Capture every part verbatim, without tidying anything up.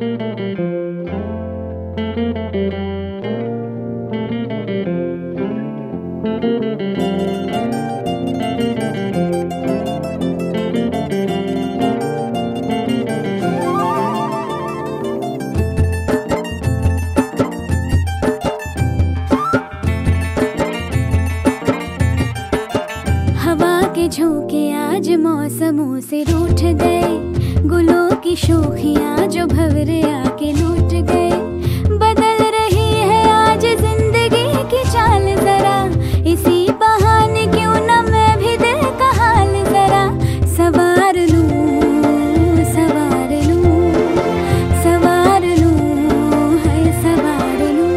झोंके आज मौसमों से रूठ गए, गुलों की शोखियां जो भंवरे आके लूट गए। बदल रही है आज जिंदगी की चाल जरा, इसी बहाने क्यों न मैं भी दिल का हाल जरा सवार लूं, सवार लूं, सवार लूं, है सवार लूं।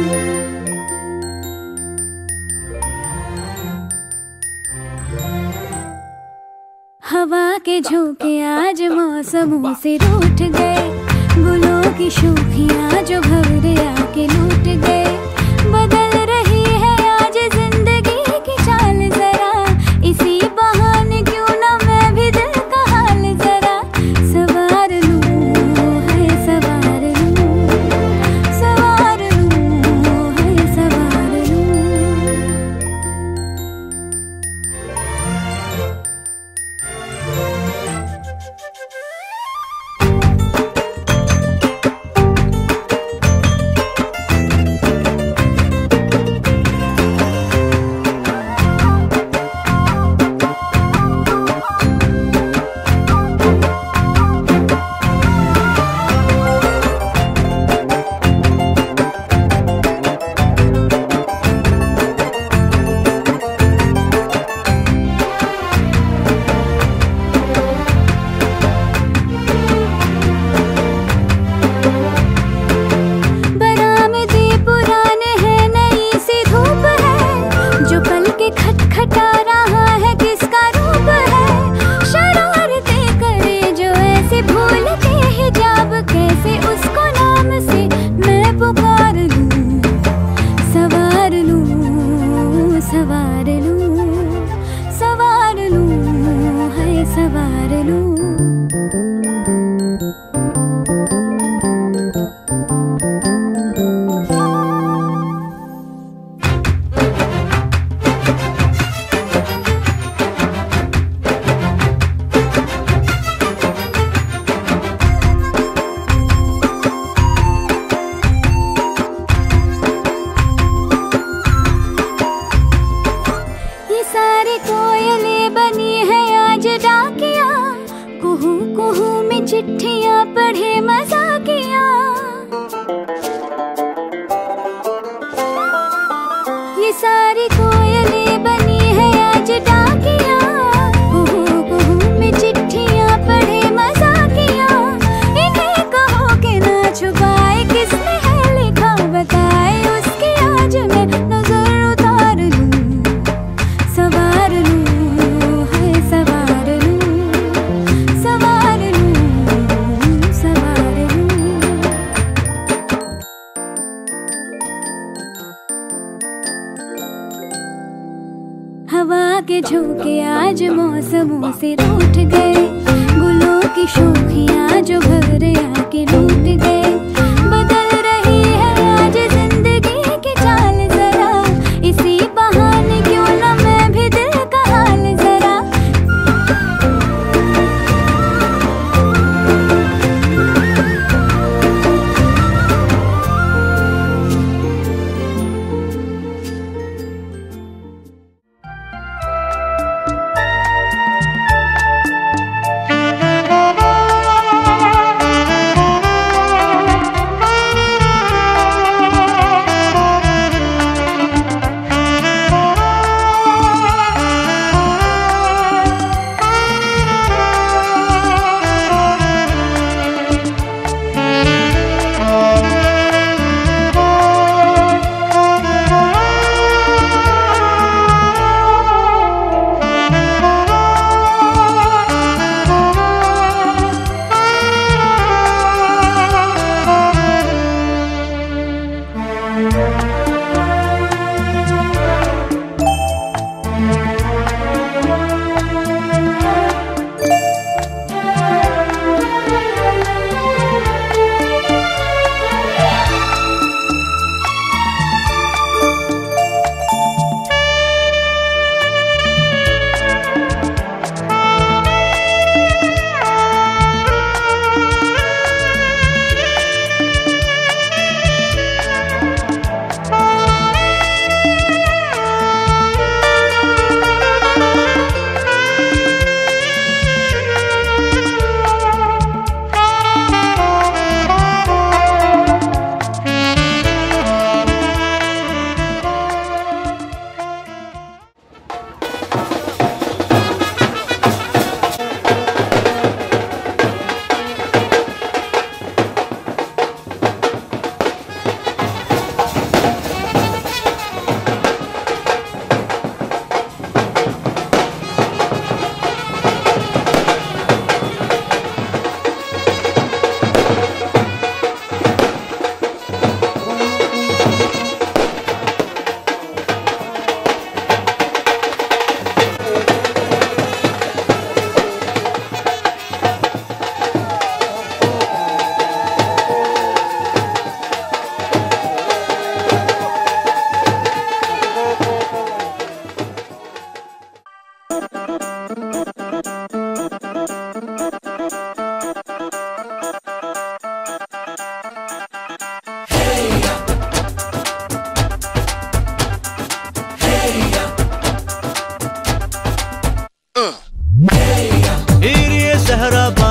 हवा के झोंके आज मौसमों से रूठ गए, गुलों की शोखियां जो भंवरे आके लूट गए। बदल रही है आज जिंदगी की चाल जरा, इसी बहाने क्यों न मैं भी दिल का हाल जरा सवार लूं, है सवार लूं, सवार लूं, है सवार लूं। खटखटा रहा है किसका रूप है, शरारतें करे जो ऐसे भूल के हिजाब, कैसे उसको नाम से मैं पुकार लूं, सवार लूं, सवार लूं, सवार लूं, है सवार लूं। सारी कोयलें बनी है आज डाकियाँ, कुहू कुहू में चिट्ठियाँ पढ़े मजाकियाँ। ये सारी कोयलें बनी है आज डाकियाँ, कुहू कुहू में चिट्ठियाँ पढ़े मजाकियाँ। इन्हें कहो कि ना छुपाए किसने है लिखा, बताए उसकी आज मैं नजर उतार लूं, सवार लूं, है सवार लूं, सवार लूं, सवार लूं। हवा के झोंके आज मौसमों से रूठ गए, गुलों की शोखियां जो भंवरे आके लूट गए। बदल रही है आज जिंदगी की चाल जरा, इसी बहाने क्यों न मैं भी दिल का हाल जरा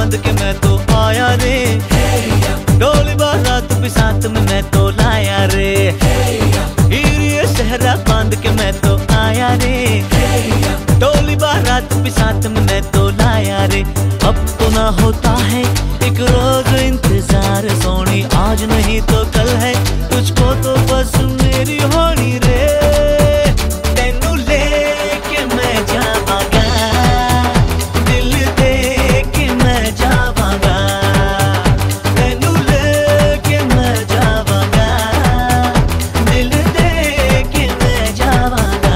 बांध के मैं तो आया रे, डोली बारात भी साथ में मैं तो लाया रे, हीरे सहरा बांध के मैं तो आया रे, डोली बारात भी साथ में मैं तो लाया रे। अब तो ना होता है एक रोज इंतजार सोनी, आज नहीं तो कल है तुझको तो बस मेरी होनी रे। तेनू लेके मैं जावांगा, दिल दे के मैं जावांगा, तेनू लेके मैं जावांगा, दिल दे के मैं जावांगा।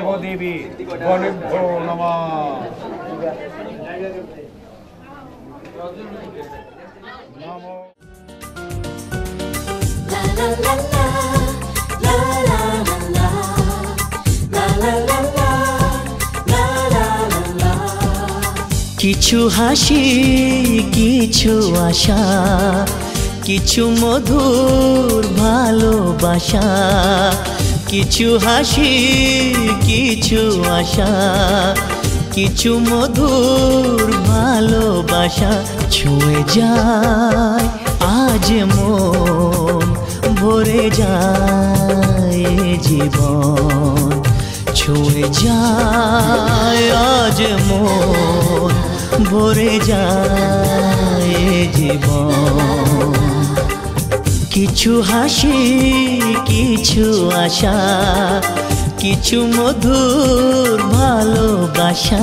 নমো দেবী গণেভ্যো নমঃ। নমো কিছু হাসি কিছু আশা কিছু মধুর ভালোবাসা কিছু হাসি কিছু আশা কিছু মধুর ভালোবাসা ছুঁয়ে যায় আজ মন ভরে যায় জীবন ছুঁয়ে যায় আজ মন ভরে যায় জীবন কিছু হাসি কিছু আশা কিছু মধুর ভালোবাসা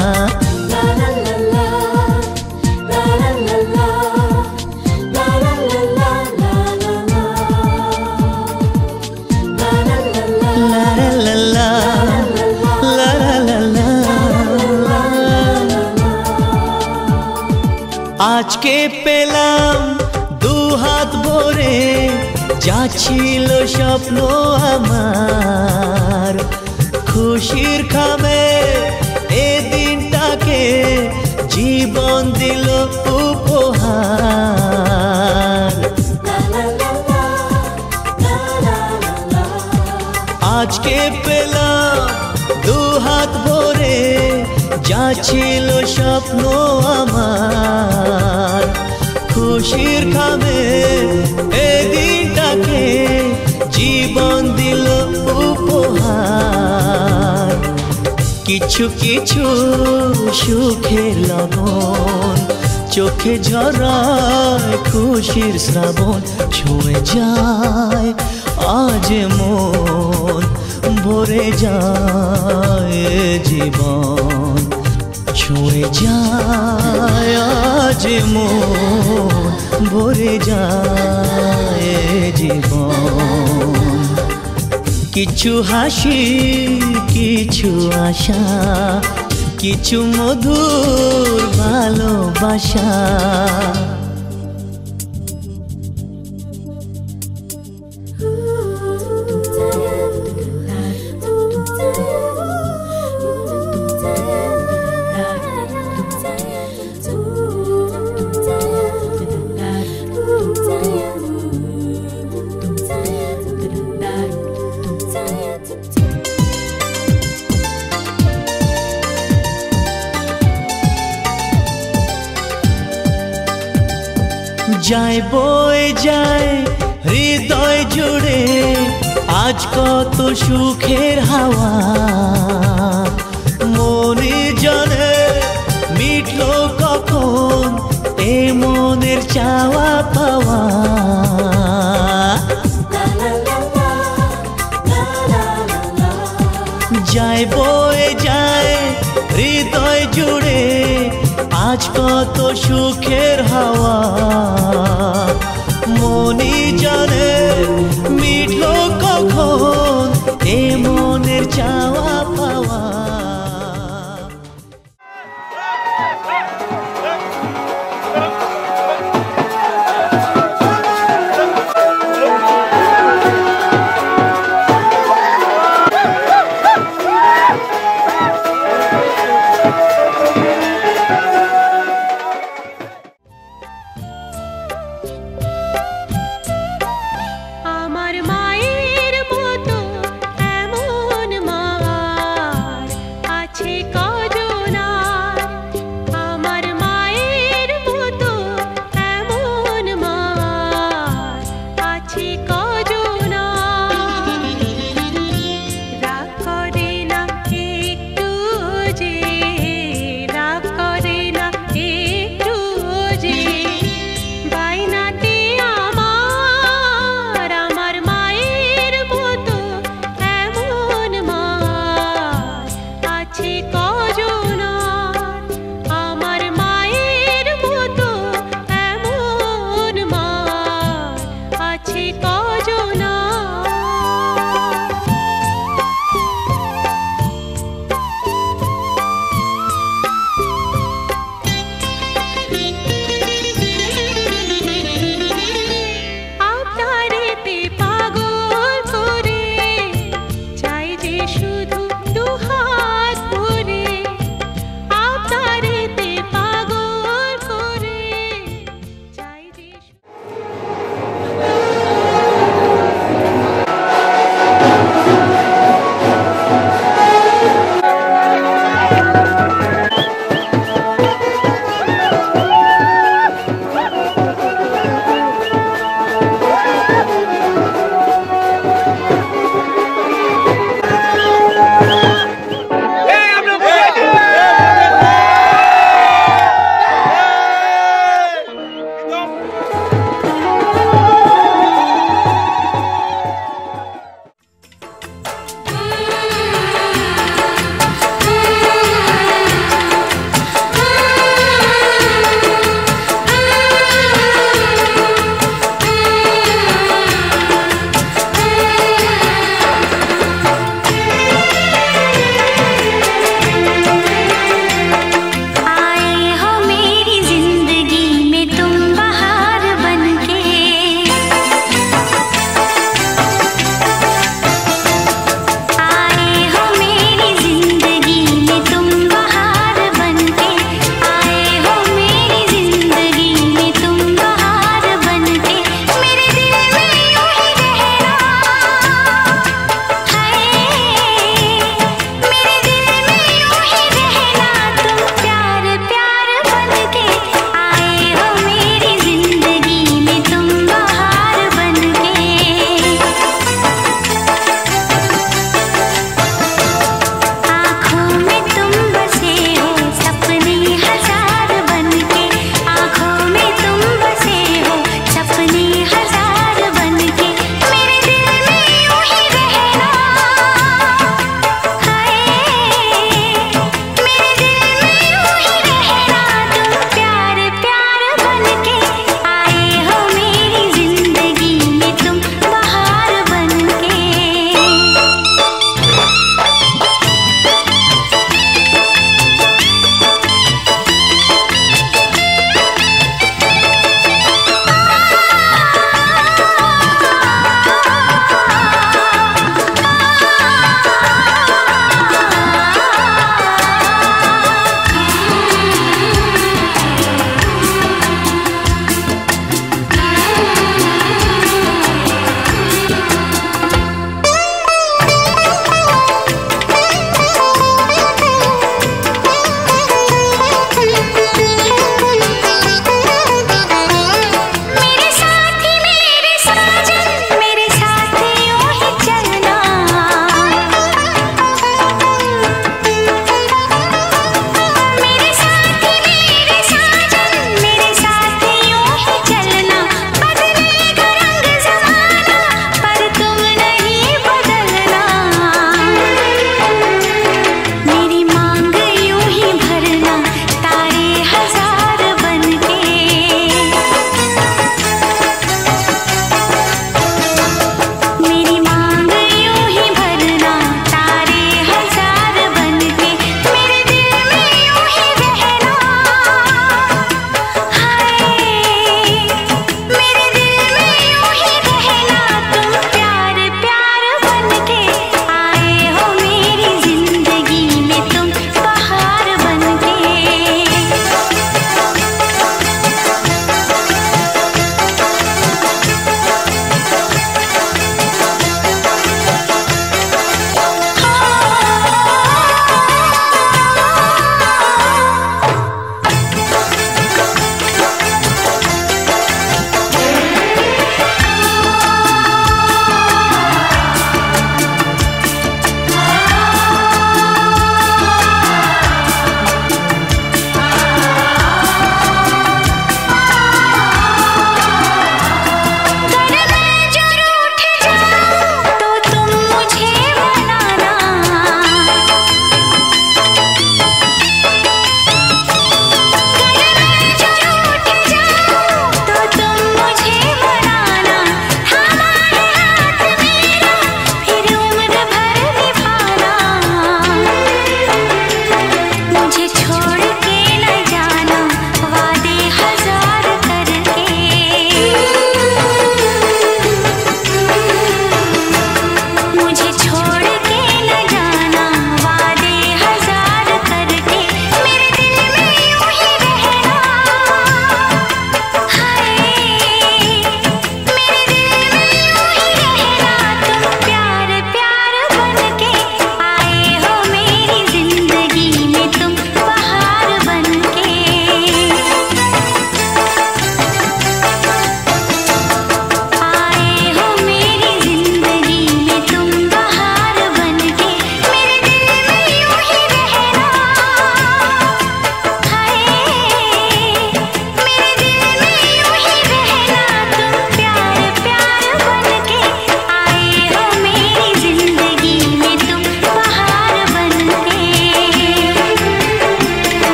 আজকে পেলাম দু হাত ভরে যা ছিল স্বপ্ন আমার খুশির খামে এ দিনটাকে জীবন দিল উপহার আজকে পেলাম দু হাত ভরে যা ছিল স্বপ্ন আমার খুশির খামে এ দিনটাকে জীবন দিল উপহার কিছু কিছু সুখের লবণ চোখে ঝরায় খুশির শ্রাবণ ছুঁয়ে যায় আজ মন ভরে যায় জীবন ছুঁয়ে যায় আজ মন ভরে যায় জীবন কিছু হাসি কিছু আশা কিছু মধুর ভালোবাসা যায় বয়ে যায় হৃদয় জুড়ে আজ কত সুখের হাওয়া মনে জানে মিটলো কখন এ মনের চাওয়া পাওয়া যায় বয়ে যায় হৃদয় জুড়ে আজ কত সুখের হাওয়া মনি জানে মিটলো কখন এ মনের চাওয়া পাওয়া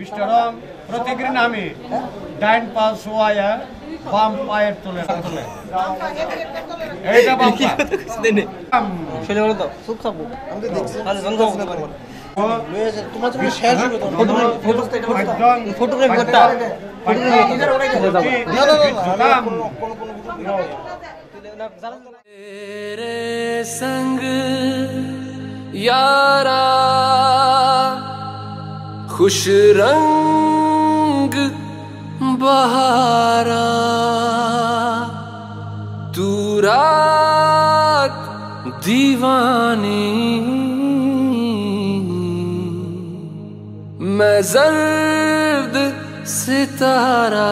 ইষ্টরম প্রতিগ্রী নামে ডাইন পা শোয়া বাম পায়ের তুলে তুলে এইটা বাম পা দেনে চলে বলো তো সুখ খাবো আমি তো দেখছি তাহলে বন্ধ করতে পারবো তোমার জন্য শেয়ার করবে তো ফটো ফটো ফটোগ্রাফি করতে ফটোগ্রাফি ইধার ওরাই যাবে না না না কোন কোন तेरे संग यारा खुश रंग बहारा तू रात दीवानी मैं जर्द सितारा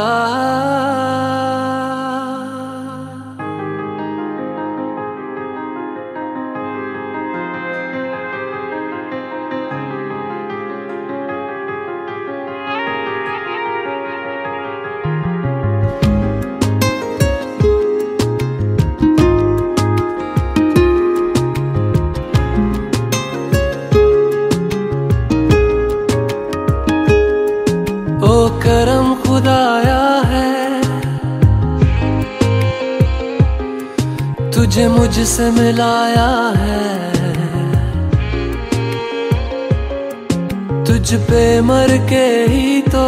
करम खुदाया है तुझे मुझसे मिलाया है तुझ पे मर के ही तो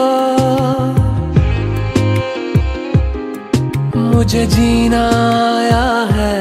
मुझे जीना आया है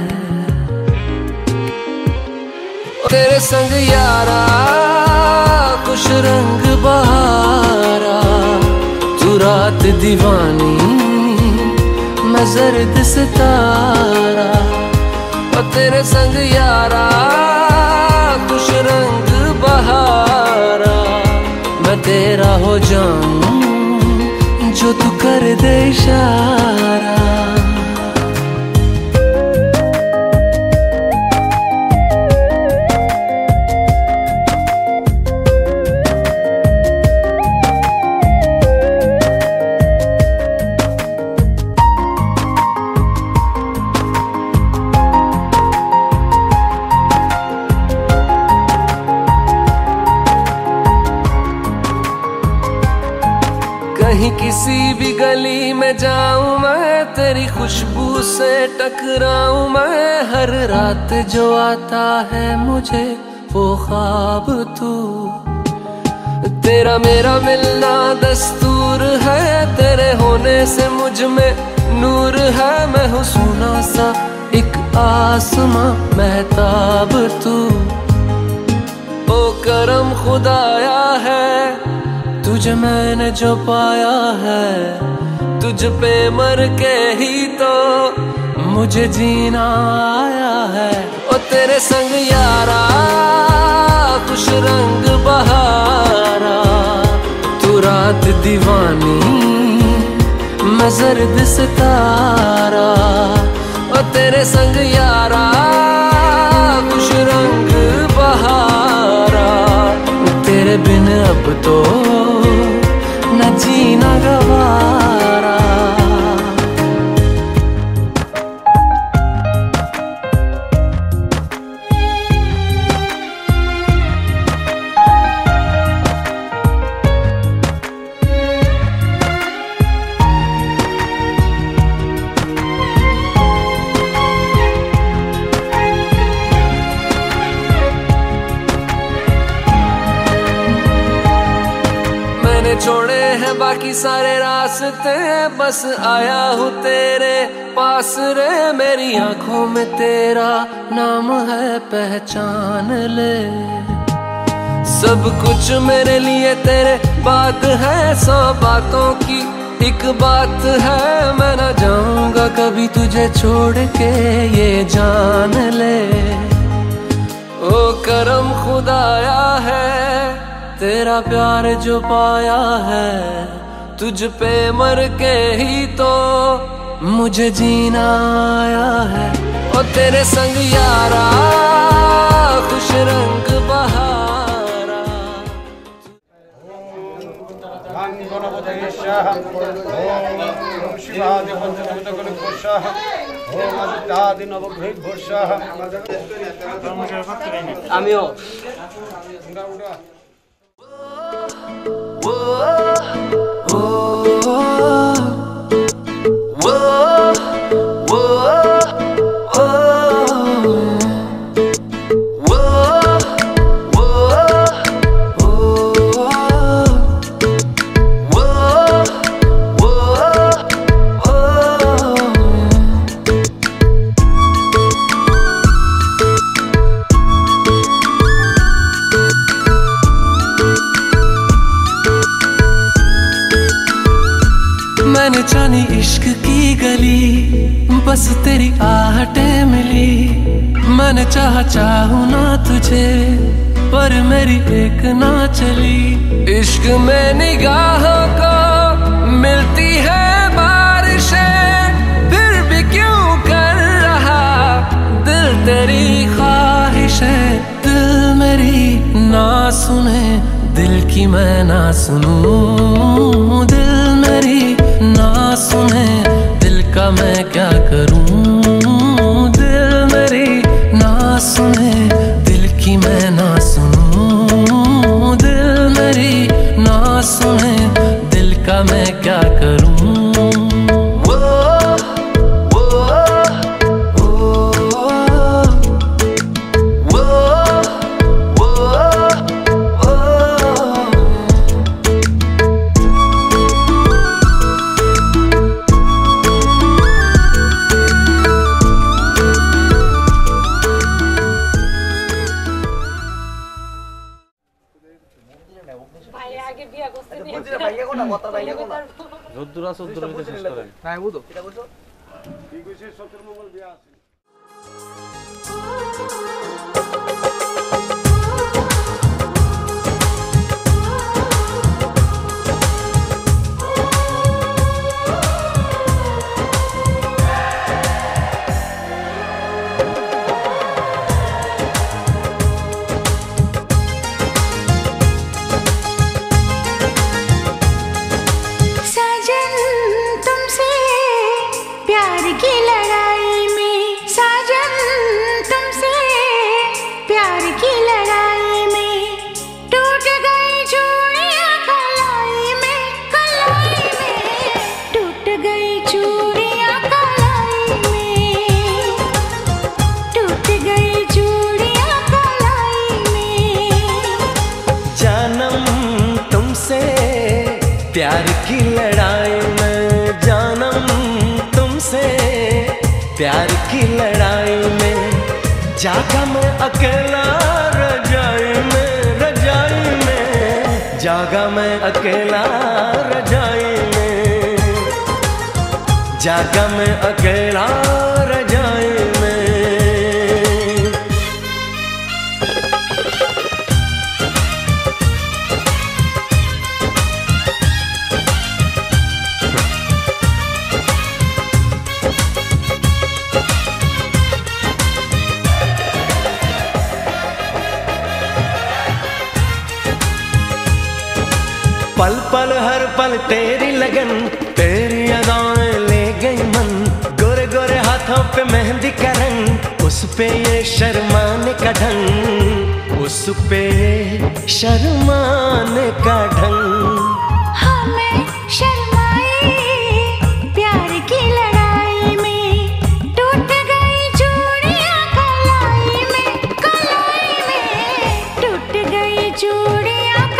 तेरे संग यारा खुश रंग बहारा रात दीवानी मैं जर्द सितारा और तेरे संग यारा खुश रंग बहारा मैं तेरा हो जाऊं जो तू कर दे इशारा कहीं किसी भी गली में जाऊं मैं तेरी खुशबू से टकराऊं मैं हर रात जो आता है मुझे वो ख्वाब तू तेरा मेरा मिलना दस्तूर है तेरे होने से मुझ में नूर है मैं हूँ सोना सा एक आसमां महताब तू ओ करम खुदाया है तुझे मैंने जो पाया है तुझ पे मर के ही तो मुझे जीना आया है ओ तेरे संग यारा खुश रंग बहारा तू रात दीवानी मैं जर्द सितारा ओ तेरे संग यारा खुश रंग बहारा तेरे बिन अब तो न जीना गवारा छोड़े हैं बाकी सारे रास्ते बस आया हूँ तेरे पास रे मेरी आंखों में तेरा नाम है पहचान ले सब कुछ मेरे लिए तेरे बात है सौ बातों की एक बात है मैं ना जाऊंगा कभी तुझे छोड़ के ये जान ले ओ करम खुदाया है तेरा प्यार जो पाया है तुझ पे मर के ही तो मुझे जीना आया है और तेरे संग यारा खुश रंग बहारा आमियो जानी इश्क की गली, बस तेरी आहटें मिली। मैंने चाहा चाहूं ना तुझे, पर मेरी एक ना चली। इश्क में निगाहों को मिलती है बारिशें, फिर भी क्यों कर रहा दिल तेरी ख्वाहिशें। दिल मेरी ना सुने, दिल की मैं ना सुनूं। दिल मेरी ना सुने, दिल का मैं क्या करूं। दिल मेरी ना सुने, दिल की मैं ना सुनूं। दिल मेरी ना सुने, दिल का मैं क्या करूं। চোদ্দরা চোদ্দরা শেষ করেন না বুঝো এটা বুঝো কি কইছে সতেরো মঙ্গল বিয়া আছে। प्यार की लड़ाई में जानम तुमसे, प्यार की लड़ाई में जागा मैं अकेला रजाई में। रजाई में जागा मैं अकेला रजाई में। जागा मैं अकेला रजाई में। पल पल हर पल तेरी लगन, तेरी अदाएं ले गई मन। गोरे गोरे हाथों पे मेहंदी का रंग, उस पे ये शर्माने का ढंग। उस पे ये शर्माने का ढंग। हमें शर्माए प्यार की लड़ाई में, टूट गई चूड़ियां कलाई में। कलाई में टूट गई चूड़ियां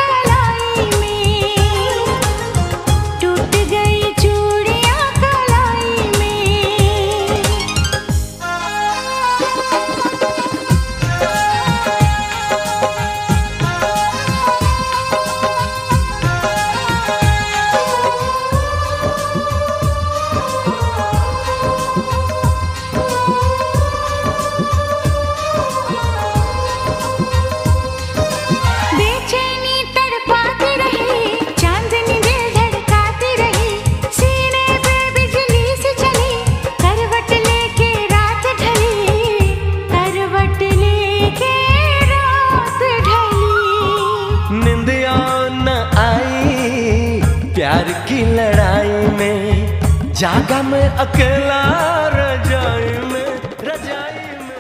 प्यार की लड़ाई में जागा मैं अकेला रजाई में। रजाई में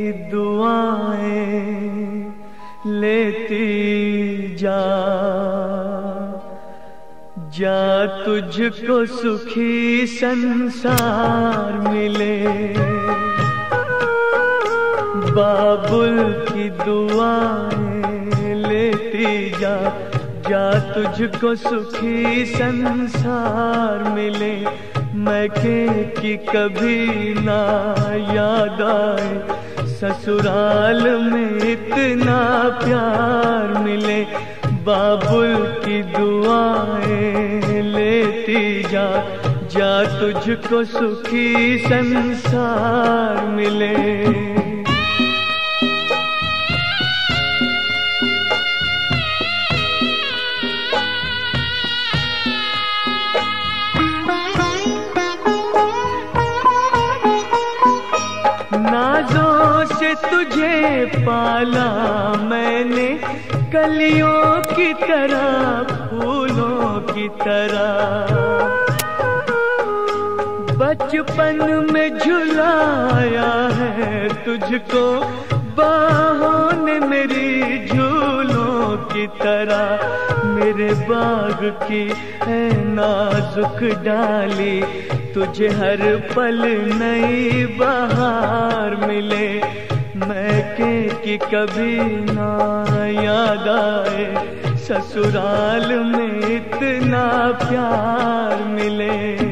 दुआएं लेती जा, जा तुझको सुखी संसार मिले। बाबुल की दुआएं लेती जा, जा तुझको सुखी संसार मिले। मैके की कभी ना याद आए, ससुराल में इतना प्यार मिले। बाबुल की दुआएं लेती जा, जा तुझको सुखी संसार मिले। नाजों से तुझे पाला मैंने, कलियों की तरह फूलों की तरह। बचपन में झुलाया है तुझको बाहों ने मेरी झूलों की तरह। मेरे बाग की है नाजुक डाली, तुझे हर पल नई बहार मिले। मैके की कभी ना याद आए, ससुराल में इतना प्यार मिले।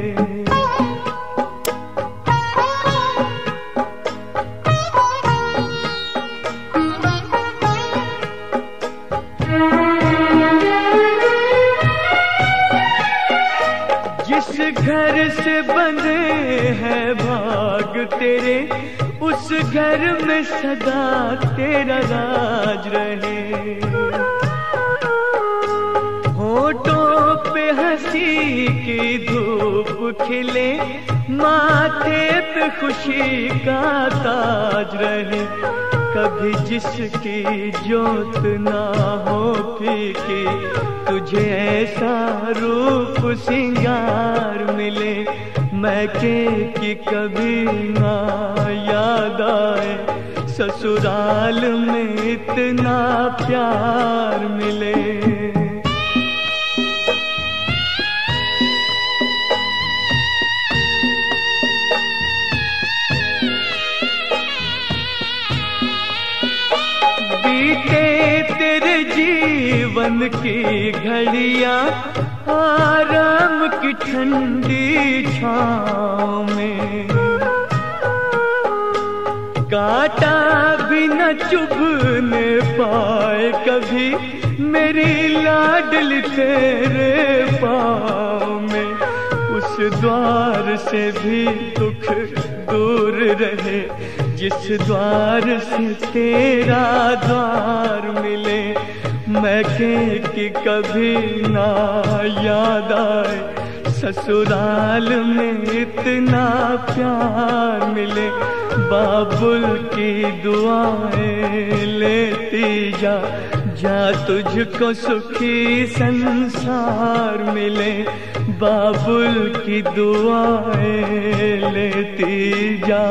जिस घर से बंधे हैं भाग तेरे, उस घर में सदा तेरा राज रहे। होठों पे हंसी की धूप खिले, माथे पे खुशी का ताज रहे। कभी जिसकी जोत ना हो फीकी, तुझे ऐसा रूप सिंगार मिले। मैके की कभी ना याद आए, ससुराल में इतना प्यार मिले। बीते तेरे जीवन की घड़ियां आराम की ठंडी छाँव में, कांटा भी न चुभने पाए कभी मेरी लाडली तेरे पाँव में। उस द्वार से भी दुख दूर रहे, जिस द्वार से तेरा द्वार मिले। मैके की कभी ना याद आए, ससुराल में इतना प्यार मिले। बाबुल की दुआएं लेती जा, जा तुझको सुखी संसार मिले। बाबुल की दुआएं लेती जा।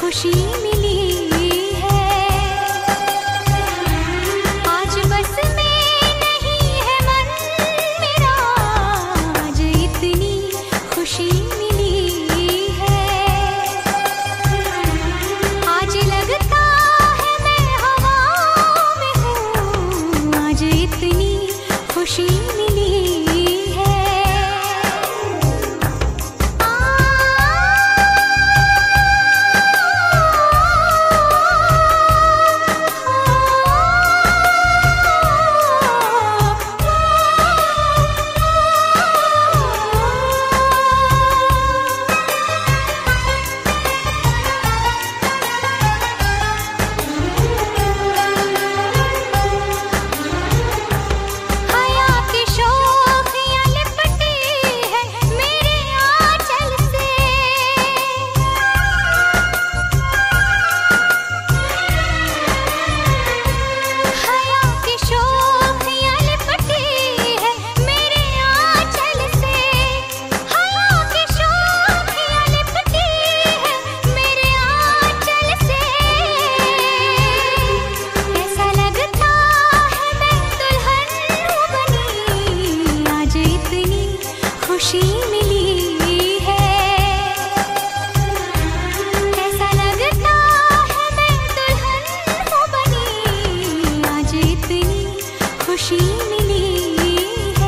खुशी मिली है। आज बस में नहीं है मन मेरा, आज इतनी खुशी मिली है। आज लगता है मैं हवा में हूँ, आज इतनी खुशी मिली है। खुशी मिली है। ऐसा लगता है मैं दुल्हन हूँ बनी, आज इतनी खुशी मिली है।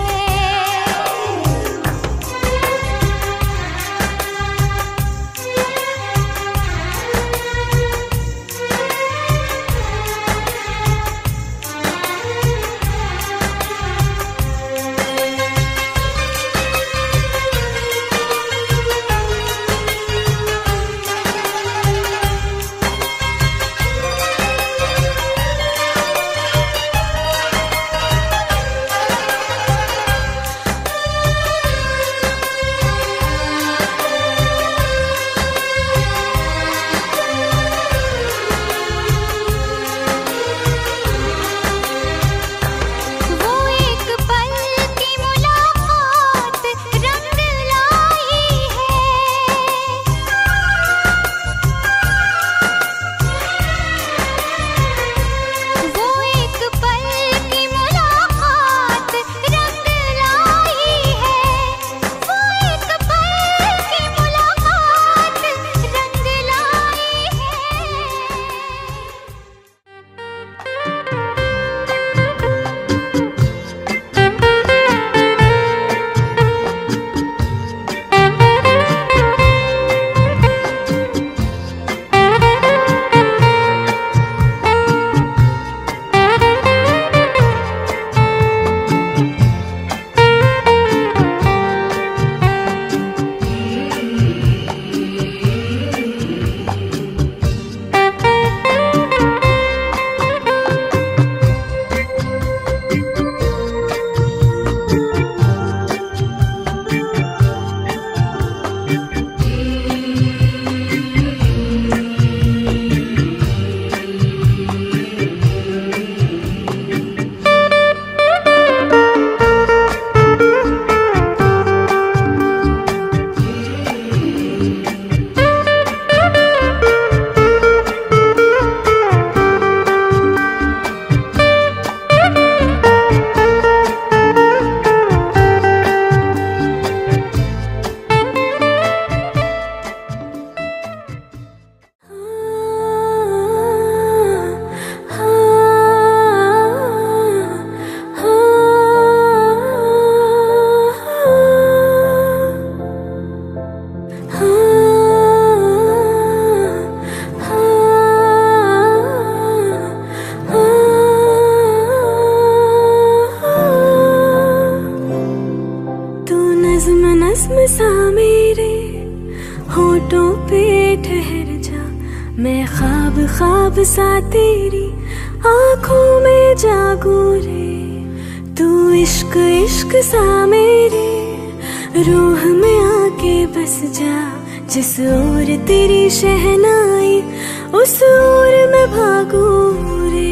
सा मेरे होठों पे ठहर जा, मैं ख्वाब ख्वाब सा तेरी आँखों में जागूं रे। तू इश्क इश्क सा मेरे रूह में आके बस जा, जिस ओर तेरी शहनाई उस ओर मैं भागूं रे।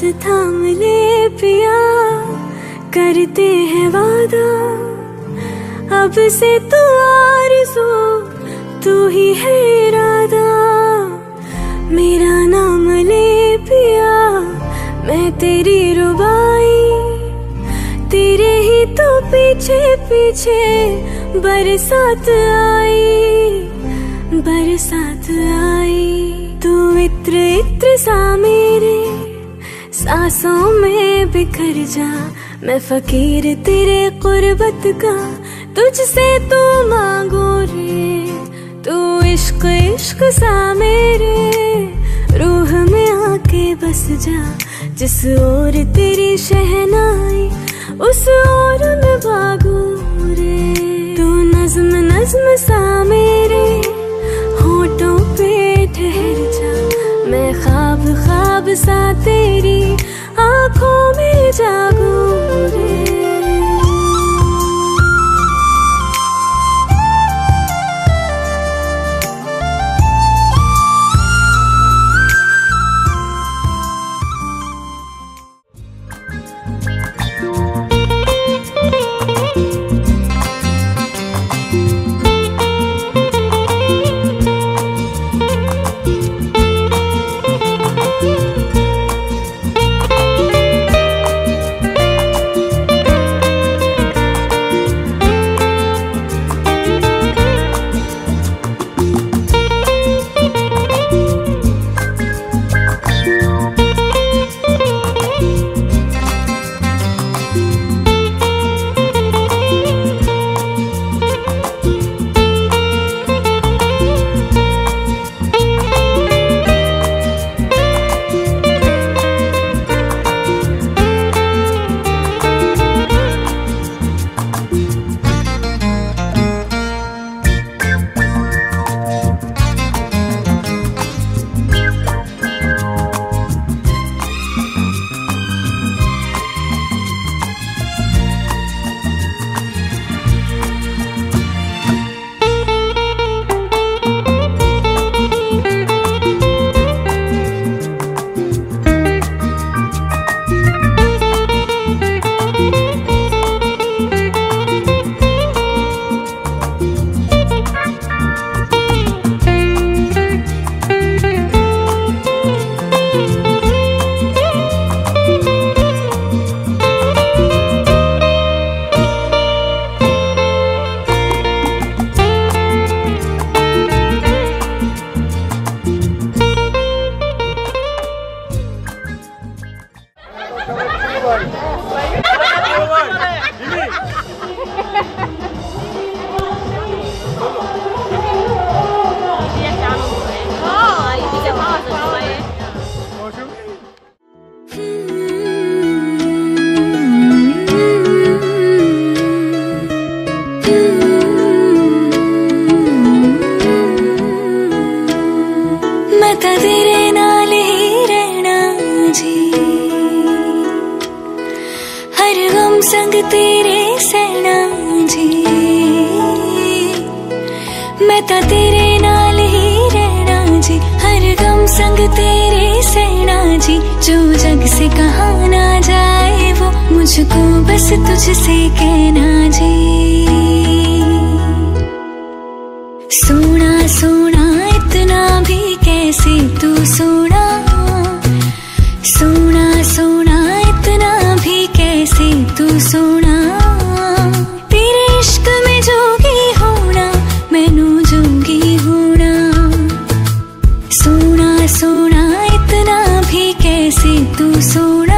हाथ थाम ले पिया, करते हैं वादा, अब से तू आरज़ू, तू ही है इरादा। मेरा नाम ले पिया, मैं तेरी रुबाई, तेरे ही तो पीछे पीछे बरसात आई, बरसात आई। तू इत्र इत्र सा मेरे सांसों में बिखर जा, मैं फकीर तेरे कुर्बत का, तुझसे तू मांगू रे। तू इश्क इश्क सा मेरे रूह में आके बस जा, जिस ओर तेरी शहनाई उस ओर मैं भागू रे। तू नज्म नज्म सा मेरे होठों पे ठहर जा, मैं ख्वाब ख्वाब सा तेरी आँखों में जागू रे। संग तेरे सैना जी, मैं तो तेरे नाल ही रहना जी, हर गम संग तेरे सैना जी। जो जग से कहा ना जाए वो मुझको बस तुझसे कहना जी। सोना सोना इतना भी कैसे तू सोना, सोना सोना इतना भी कैसे तू सोना। तेरे इश्क में जोगी होना मैनू जोगी होना। सोना सोना इतना भी कैसे तू सोना।